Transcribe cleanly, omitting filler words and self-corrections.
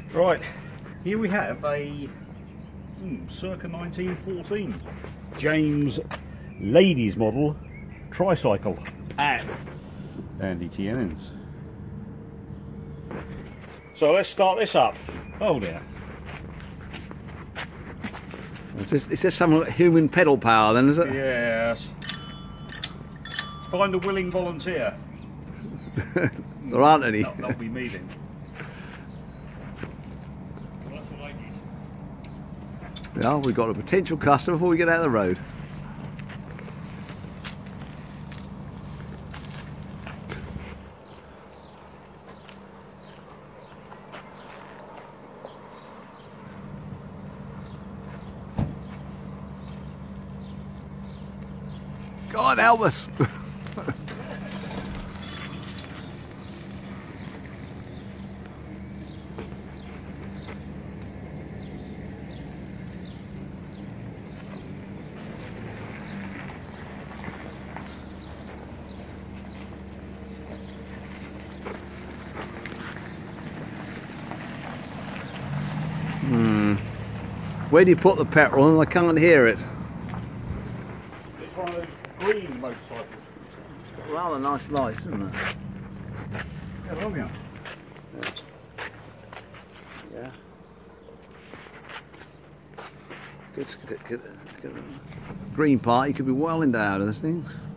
Right, here we have a circa 1914 James ladies model tricycle at Andy Tiernans. So let's start this up. Oh dear. It's just some human pedal power then, is it? Yes. Find a willing volunteer. There aren't any. That'll be me then. Well, that's what I need. Yeah, we've got a potential customer before we get out of the road. God help us! Where do you put the petrol and I can't hear it? It's one of those green motorcycles. It's got rather nice lights, isn't it? Yeah, love you. Yeah. Good. Green party could be well endowed of this thing.